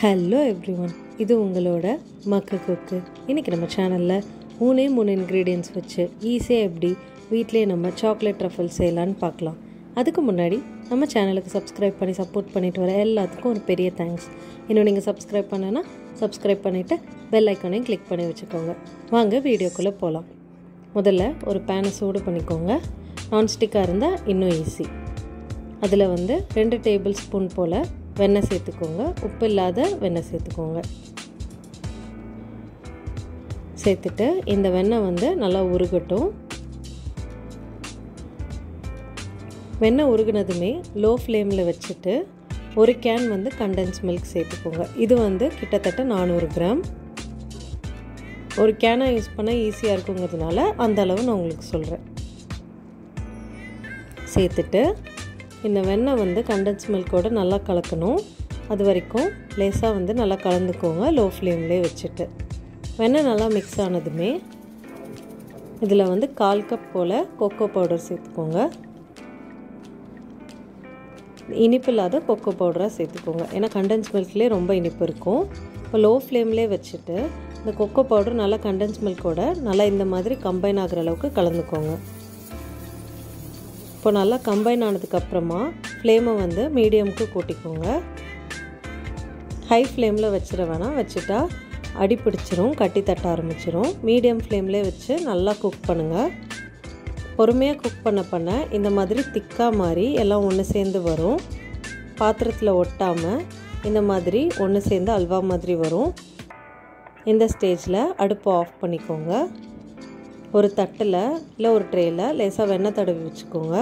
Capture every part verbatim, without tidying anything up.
Hello everyone, இது உங்களோட Makku Cooku. இன்னைக்கு நம்ம சேனல்ல மூணே மூணு ingredients வச்சு ஈஸியா எப்படி வீட்லயே நம்ம chocolate truffles செய்யலாம்னு பார்க்கலாம். அதுக்கு முன்னாடி நம்ம சேனலுக்கு subscribe பண்ணி சப்போர்ட் பண்ணிட்டு வர எல்லாத்துக்கும் ஒரு பெரிய thanks. இன்னும் நீங்க subscribe பண்ணனா subscribe பண்ணிட்டு bell icon-ஐ click பண்ணி வச்சுக்கோங்க. வாங்க வீடியோக்குள்ள போலாம். முதல்ல ஒரு pan சூடு பண்ணிக்கோங்க. நான் ஸ்டிக்கா இருந்தா இன்னும் ஈஸி. அதுல வந்து ரெண்டு டேபிள்ஸ்பூன் போல வெண்ணெய் சேர்த்துக்கோங்க. உப்பு இல்லாத வெண்ணெய் சேர்த்துக்கோங்க. சேர்த்துட்டு இந்த வெண்ணெய் வந்து நல்லா உருகட்டும். வெண்ணெய் உருகுனதுமே லோ ஃப்ளேமில் வச்சுட்டு ஒரு கேன் வந்து கண்டென்ஸ் மில்க் சேர்த்துக்கோங்க. இது வந்து கிட்டத்தட்ட நானூறு கிராம். ஒரு கேனை யூஸ் பண்ண ஈஸியாக இருக்குங்கிறதுனால அந்த அளவு நான் உங்களுக்கு சொல்கிறேன். சேர்த்துட்டு இந்த வெண்ணெய் வந்து கண்டென்ஸ் மில்கோட நல்லா கலக்கணும். அது வரைக்கும் லேசாக வந்து நல்லா கலந்துக்கோங்க லோ ஃப்ளேம்லேயே வச்சுட்டு. வெண்ணெய் நல்லா மிக்ஸ் ஆனதுமே இதில் வந்து கால் கப் போல் கோகோ பவுடர் சேர்த்துக்கோங்க. இனிப்பு இல்லாத கோகோ பவுடராக சேர்த்துக்கோங்க. ஏன்னா கண்டென்ஸ் மில்க்லேயே ரொம்ப இனிப்பு இருக்கும். இப்போ லோ ஃப்ளேம்லேயே வச்சுட்டு இந்த கோகோ பவுடர் நல்லா கண்டென்ஸ் மில்கோட நல்லா இந்த மாதிரி கம்பைன் ஆகிற அளவுக்கு கலந்துக்கோங்க. இப்போ நல்லா கம்பைன் ஆனதுக்கப்புறமா ஃப்ளேமை வந்து மீடியமுக்கு கூட்டிக்கோங்க. ஹை ஃப்ளேமில் வச்சிட வேணாம், வச்சுட்டா அடி பிடிச்சிரும், கட்டி தட்ட ஆரம்பிச்சிரும். மீடியம் ஃப்ளேம்லேயே வச்சு நல்லா குக் பண்ணுங்கள். பொறுமையாக குக் பண்ண பண்ண இந்த மாதிரி திக்காக மாதிரி எல்லாம் ஒன்று சேர்ந்து வரும். பாத்திரத்தில் ஒட்டாமல் இந்த மாதிரி ஒன்று சேர்ந்து அல்வா மாதிரி வரும். இந்த ஸ்டேஜில் அடுப்பை ஆஃப் பண்ணிக்கோங்க. ஒரு தட்டில் இல்லை ஒரு ட்ரேயில் லேசாக வெண்ணெய் தடவி வச்சுக்கோங்க.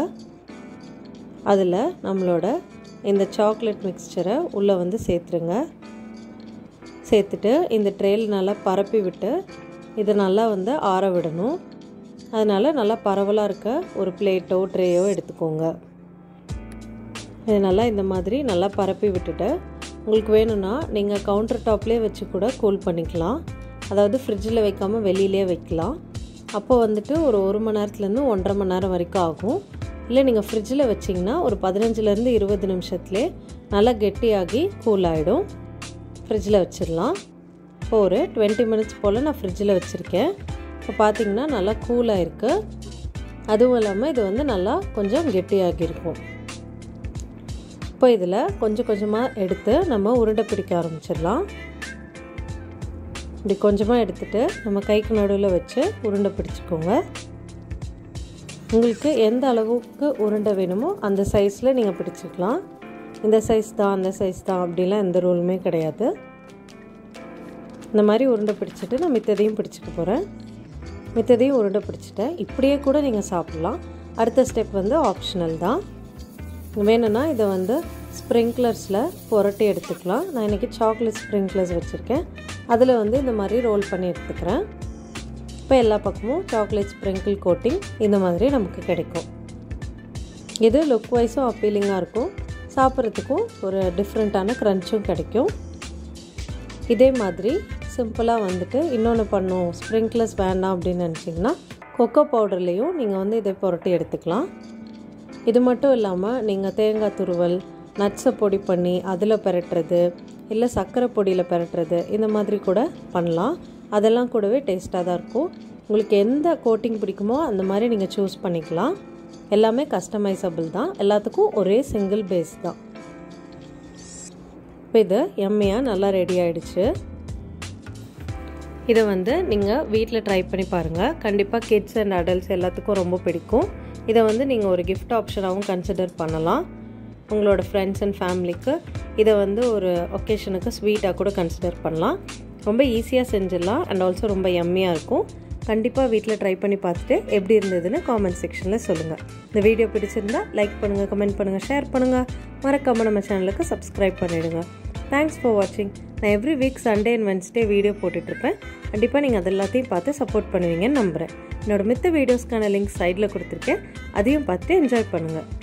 அதில் நம்மளோட இந்த சாக்லேட் மிக்ஸ்சரை உள்ளே வந்து சேர்த்துருங்க. சேர்த்துட்டு இந்த ட்ரேயில் நல்லா பரப்பி விட்டு இதை நல்லா வந்து ஆற விடணும். அதனால் நல்லா பரவலாக இருக்க ஒரு பிளேட்டோ ட்ரேயோ எடுத்துக்கோங்க. இது நல்லா இந்த மாதிரி நல்லா பரப்பி விட்டுட்டு உங்களுக்கு வேணும்னா நீங்கள் கவுண்டர் டாப்லேயே வச்சு கூட கூல் பண்ணிக்கலாம். அதாவது ஃப்ரிட்ஜில் வைக்காமல் வெளியிலே வைக்கலாம். அப்போ வந்துட்டு ஒரு ஒரு மணி நேரத்துலேருந்து ஒன்றரை மணி நேரம் வரைக்கும் ஆகும். இல்லை நீங்கள் ஃப்ரிட்ஜில் வச்சிங்கன்னா ஒரு பதினஞ்சுலேருந்து இருபது நிமிஷத்துலேயே நல்லா கெட்டியாகி கூல் ஆகிடும். ஃப்ரிட்ஜில் வச்சிடலாம். இப்போ ஒரு டுவெண்ட்டி மினிட்ஸ் போல் நான் ஃப்ரிட்ஜில் வச்சுருக்கேன். இப்போ பார்த்திங்கன்னா நல்லா கூலாக இருக்குது. அதுவும் இல்லாமல் இது வந்து நல்லா கொஞ்சம் கெட்டியாகிருக்கும். இப்போ இதில் கொஞ்சம் கொஞ்சமாக எடுத்து நம்ம உருண்டை பிடிக்க ஆரம்பிச்சிடலாம். இப்படி கொஞ்சமாக எடுத்துகிட்டு நம்ம கைக்கு நடுவில் வச்சு உருண்டை பிடிச்சிக்கோங்க. உங்களுக்கு எந்த அளவுக்கு உருண்டை வேணுமோ அந்த சைஸில் நீங்கள் பிடிச்சிக்கலாம். இந்த சைஸ் தான் அந்த சைஸ் தான் அப்படிலாம் எந்த ரூலுமே கிடையாது. இந்த மாதிரி உருண்டை பிடிச்சிட்டு நான் மித்ததையும் பிடிச்சிக்க போகிறேன். மித்ததையும் உருண்டை பிடிச்சிட்டேன். இப்படியே கூட நீங்கள் சாப்பிட்லாம். அடுத்த ஸ்டெப் வந்து ஆப்ஷனல் தான். வேணும்னா இதை வந்து ஸ்ப்ரிங்க்லர்ஸில் புரட்டி எடுத்துக்கலாம். நான் இன்றைக்கி சாக்லேட் ஸ்ப்ரிங்க்லர்ஸ் வச்சுருக்கேன். அதில் வந்து இந்த மாதிரி ரோல் பண்ணி எடுத்துக்கிறேன். இப்போ எல்லா பக்கமும் சாக்லேட் ஸ்ப்ரிங்கிள் கோட்டிங் இந்த மாதிரி நமக்கு கிடைக்கும். இது லுக் வைஸும் அப்பீலிங்காக இருக்கும். சாப்பிட்றதுக்கும் ஒரு டிஃப்ரெண்ட்டான க்ரன்ச்சும் கிடைக்கும். இதே மாதிரி சிம்பிளாக வந்துட்டு இன்னொன்று பண்ணும் ஸ்ப்ரிங்க்லர்ஸ் வேண்டாம் அப்படின்னு நினச்சிங்கன்னா கொக்கோ பவுடர்லேயும் நீங்கள் வந்து இதை புரட்டி எடுத்துக்கலாம். இது மட்டும் இல்லாமல் நீங்கள் தேங்காய் துருவல் நட்ஸை பொடி பண்ணி அதில் பெரட்டுறது இல்லை சர்க்கரை பொடியில் பெரட்டுறது இந்த மாதிரி கூட பண்ணலாம். அதெல்லாம் கூடவே டேஸ்ட்டாக தான் இருக்கும். உங்களுக்கு எந்த கோட்டிங் பிடிக்குமோ அந்த மாதிரி நீங்கள் சூஸ் பண்ணிக்கலாம். எல்லாமே கஸ்டமைசபிள் தான். எல்லாத்துக்கும் ஒரே சிங்கிள் பேஸ் தான். இப்போ இது எம்மையாக நல்லா ரெடி ஆகிடுச்சு. இதை வந்து நீங்கள் வீட்டில் ட்ரை பண்ணி பாருங்கள். கண்டிப்பாக கிட்ஸ் அண்ட் அடல்ட்ஸ் எல்லாத்துக்கும் ரொம்ப பிடிக்கும். இதை வந்து நீங்கள் ஒரு கிஃப்ட் ஆப்ஷனாகவும் கன்சிடர் பண்ணலாம். உங்களோட ஃப்ரெண்ட்ஸ் அண்ட் ஃபேமிலிக்கு இதை வந்து ஒரு ஒகேஷனுக்கு ஸ்வீட்டாக கூட கன்சிடர் பண்ணலாம். ரொம்ப ஈஸியாக செஞ்சிடலாம் அண்ட் ஆல்சோ ரொம்ப யம்மியாக இருக்கும். கண்டிப்பாக வீட்டில் ட்ரை பண்ணி பார்த்துட்டு எப்படி இருந்ததுன்னு காமெண்ட் செக்ஷனில் சொல்லுங்கள். இந்த வீடியோ பிடிச்சிருந்தா லைக் பண்ணுங்கள், கமெண்ட் பண்ணுங்கள், ஷேர் பண்ணுங்கள். மறக்காமல் நம்ம சேனலுக்கு சப்ஸ்கிரைப் பண்ணிவிடுங்க. தேங்க்ஸ் ஃபார் வாட்சிங். நான் every week Sunday and Wednesday video போட்டுட்ருப்பேன். கண்டிப்பாக நீங்கள் அது எல்லாத்தையும் பார்த்து சப்போர்ட் பண்ணுவீங்கன்னு நம்புகிறேன். என்னோடய மித்த வீடியோஸ்க்கான லிங்க் சைடில் கொடுத்துருக்கேன். அதையும் பார்த்து என்ஜாய் பண்ணுங்கள்.